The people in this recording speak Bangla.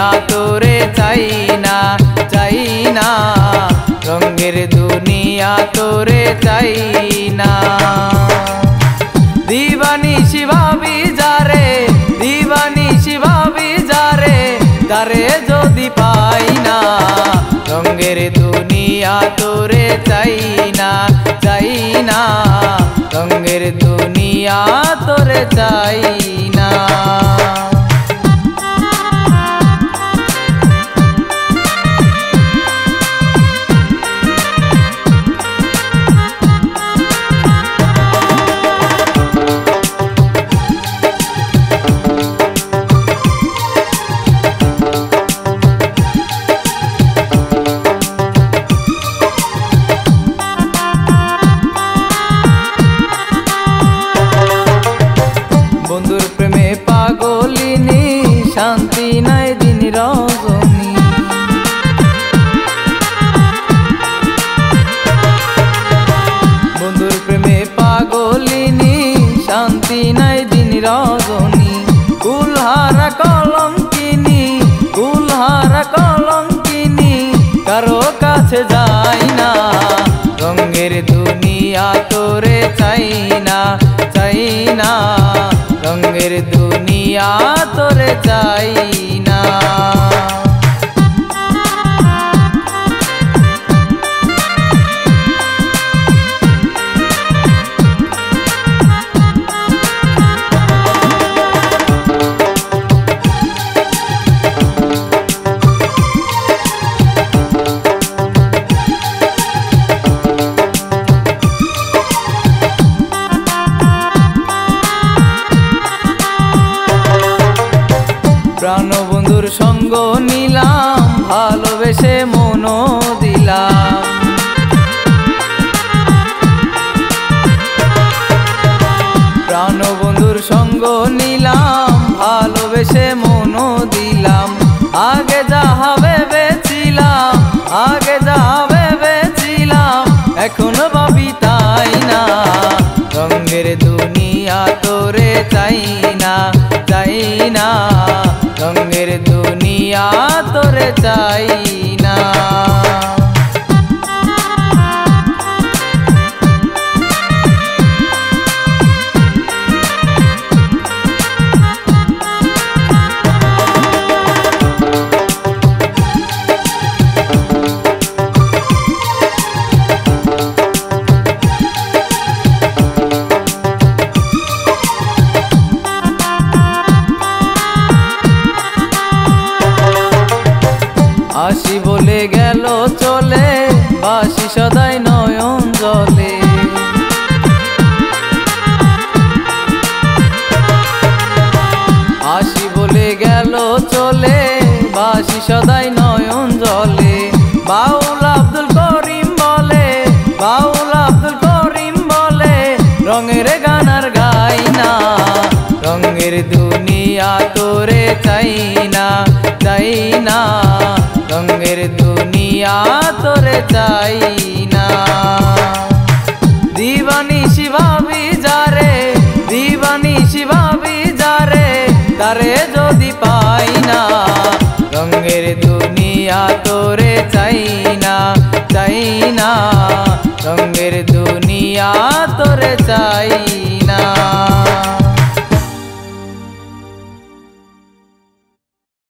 দুনিয়া তোরে চাই না, চাই না, রঙের দুনিয়া তোরে চাই না। দিবানিশি ভাবি যারে, দিবানিশি ভাবি যারে, তারে যদি পাই না, রঙের দুনিয়া তোরে চাই না, চাই না, রঙের দুনিয়া তোরে চাই না। বন্ধুর প্রেমে পাগলিনী, শান্তি নাই দিন রজনী। বন্ধুর প্রেমে পাগলিনী, শান্তি নাই দিন রজনী। কুলহারা কলঙ্কিনী, কুলহারা কলঙ্কিনী, কারো কাছে যাই না, রঙের দুনিয়া তোরে চাই না, চাই না, রঙের দুনিয়া তোরে চাই না। প্রাণবন্ধুর সঙ্গ নিলাম, ভালোবেসে মনও দিলাম। প্রাণবন্ধুর সঙ্গ নিলাম, ভালোবেসে মনও দিলাম। আগে যাহা ভেবেছিলাম, আগে যাহা ভেবেছিলাম, এখনো ভাবি তাই না, রঙের দুনিয়া তোরে চাই না, চাই না, রঙের দুনিয়া তোরে চাই না। আসি বলে গেল চলে, বাসি সদাই নয়ন জলে। আসি বলে গেল চলে, বাসি সদাই নয়ন জলে। বাউল আব্দুল করিম বলে, বাউল আব্দুল করিম বলে, রঙের গান আর গাই না, রঙের দুনিয়া তোরে চাই না, চাই না, রঙের দুনিয়া তোরে চাই না। দিবানিশি ভাবি যারে, দিবানিশি ভাবি যারে, তারে যদি পাই না, রঙের দুনিয়া তোরে চাই না, চাই না, রঙের দুনিয়া তোরে চাই